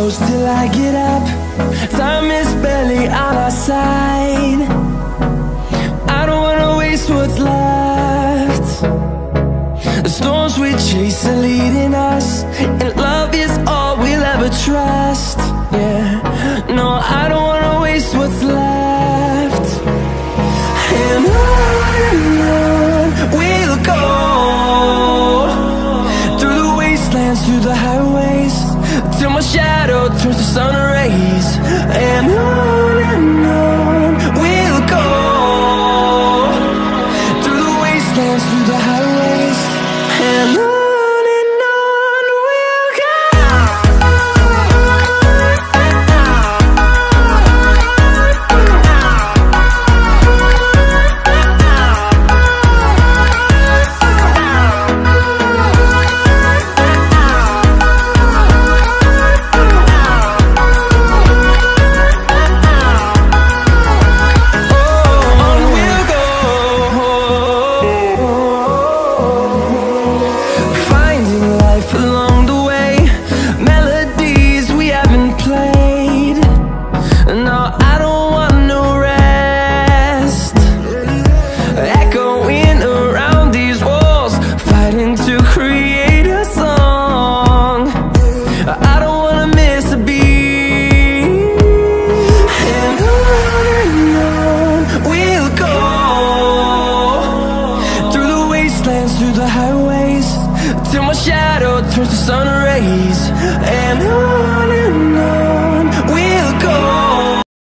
close till I get up. Time is barely on our side. I don't wanna waste what's left. The storms we chase are leading us, and love is all we'll ever trust.